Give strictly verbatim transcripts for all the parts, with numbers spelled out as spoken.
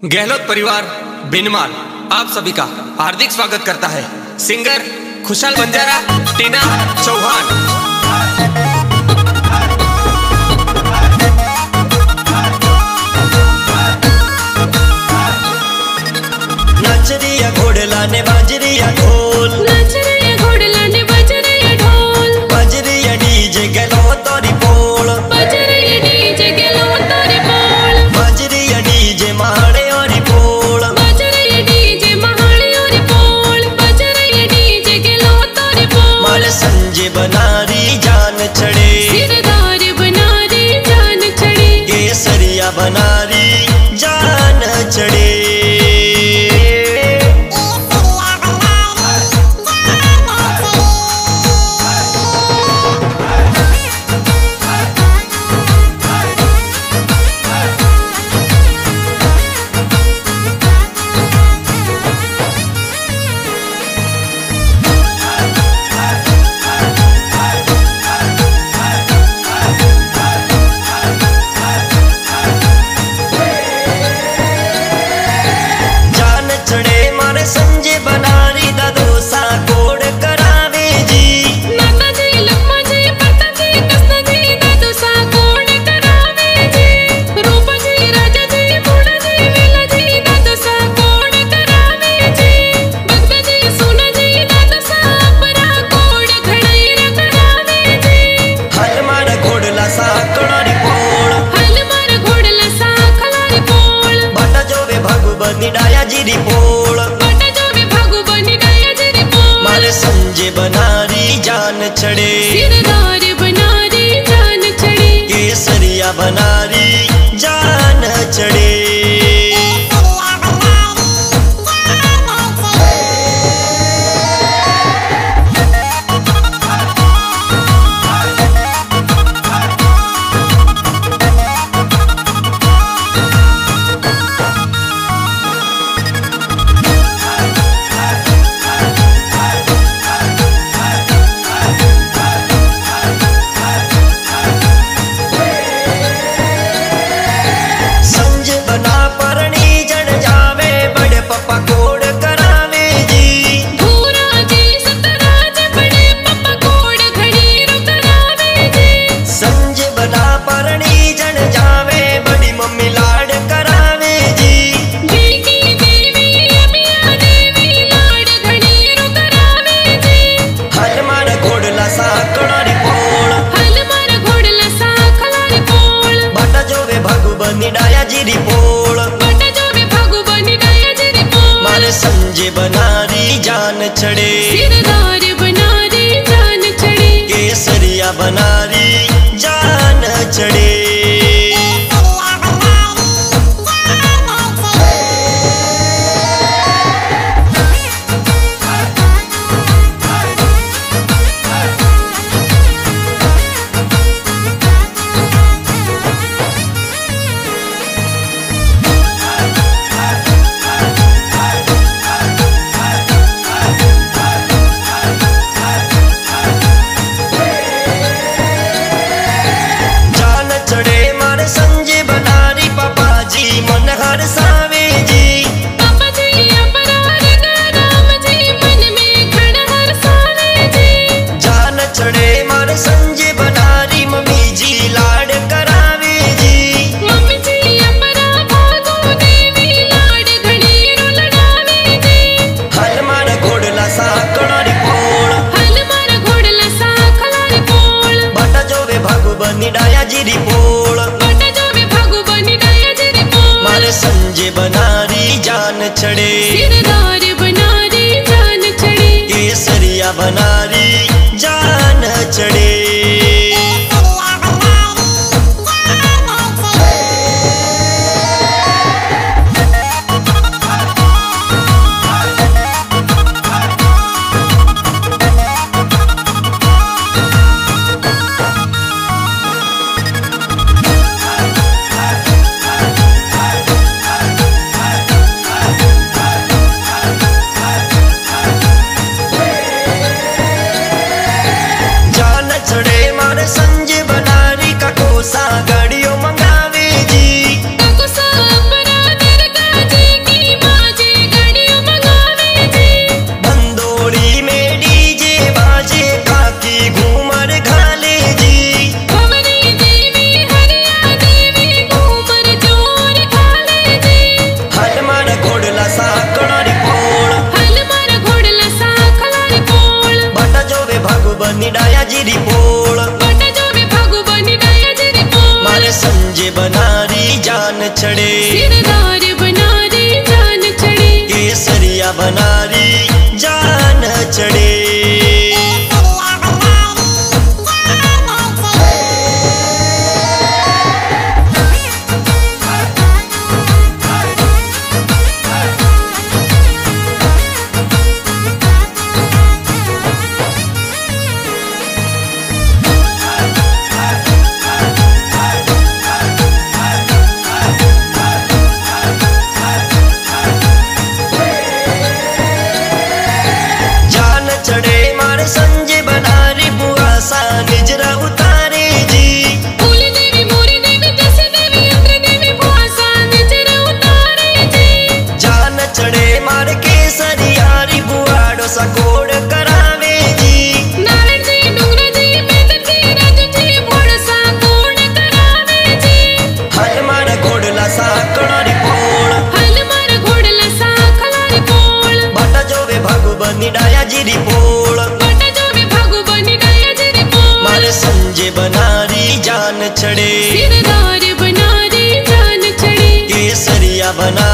गहलोत परिवार बिनमाल आप सभी का हार्दिक स्वागत करता है। सिंगर खुशहाल बंजारा, टीना चौहान। नाचरिया घोड़ला ने बाजरिया ढोल, नाचरिया घोड़ला ने बाजरिया ढोल, बाजरिया डीजे गहलोत और पोल, बाजरिया डीजे गहलोत और पोल, बाजरिया डीजे महाड़े और पोल, बाजरिया डीजे महाड़े और पोल, बाजरिया डीजे गहलोत और पोल। माल संजय बनारी जान चढ़े, सिरदार बनारी जान चढ़े, केसरिया बनारी जान चढ़े। संजय बनारी दा दोसा कोड करावे जी, नाता जी लम्मा जी पता जी कस्ता जी दा दोसा कोड करावे जी, रूप जी राजा जी मुड़ा जी वेला जी दा दोसा कोड करावे जी, भक्त जी सुना जी दा दोसा अपरा कोड घड़ाई करावे जी। हल मार घोड़ला सा कणारी पोल, हल मार घोड़ला सा खलारी पोल, बाटा जोवे भगवनी डाया जीरी पोल, मारे संजय बनारी जान चढ़े, सिरदार बनारी जान चढ़े, केसरिया बनारी जान चढ़े। मारे संजय बनारी जान चढ़े, सिरदार बनारी जान चढ़े, केसरिया बनारी जान चढ़े। संजय बनारी पापा जी मन हर सावे जी, पापा जी अपराध राम जी मन में खड़ हर सावे जी, जान चढ़े मारे संजय बनारी मम्मी जी लाड करावे जी, मम्मी जी अपरा भागो देवी लाड घड़ी रो लड़ावे जी। हल मार घोड़ला सा कणारी पोल, हल मार घोड़ला सा खलारी पोल, बाटा जोवे भगवनी डाया जीरी पोल, मारे संजय बनारी जान चढ़े, सिरदार बनारी जान चढ़े, केसरिया बनारी जान चढ़े।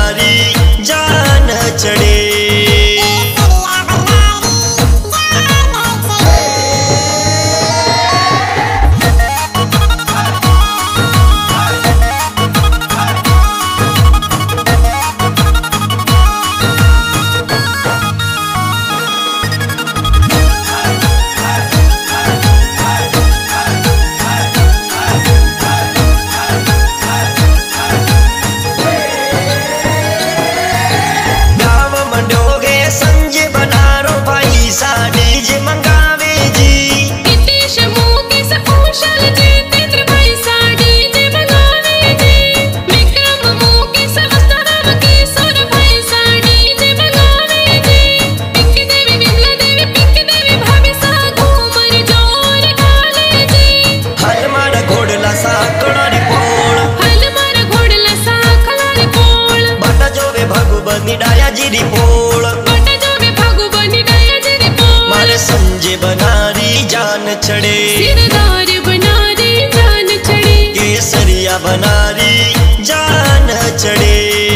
बनारी जान चढ़े। मारे संजय बनारी जान चढ़े, सिरदार बनारी जान चढ़े, केसरिया बनारी जान चढ़े।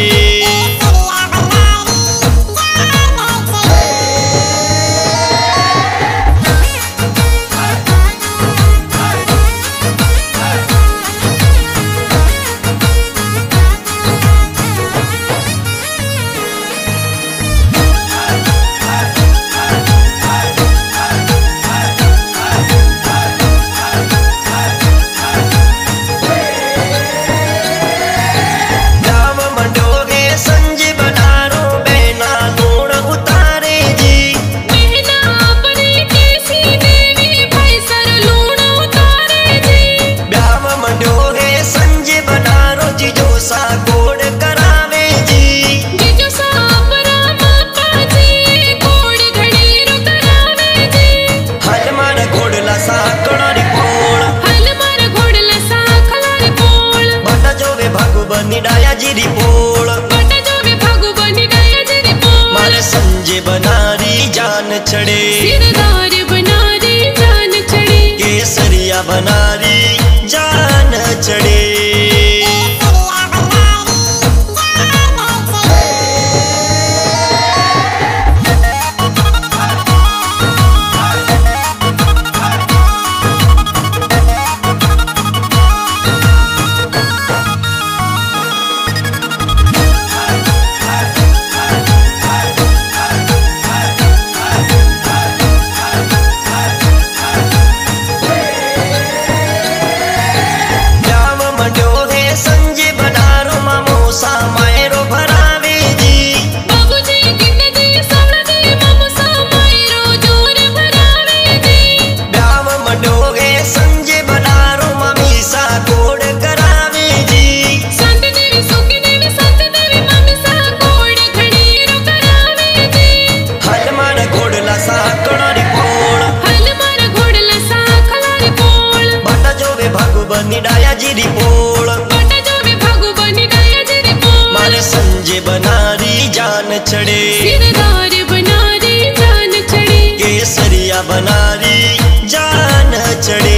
मारे संजय बनारी जान चढ़े, सिरदार बनारी जान चढ़े, केसरिया बनारी जान चढ़े। मारे संजय बनारी जान चढ़े, सिरदार बनारी जान चढ़े, केसरिया बनारी जान चढ़े।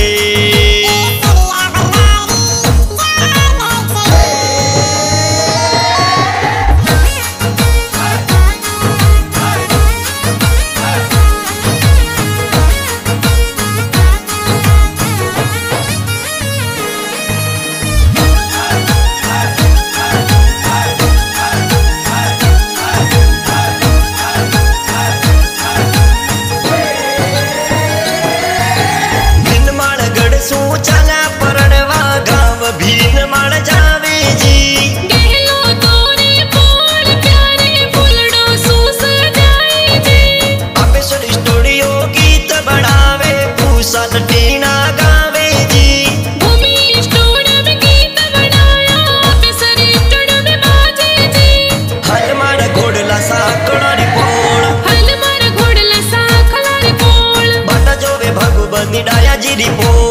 निडाया जिरी पो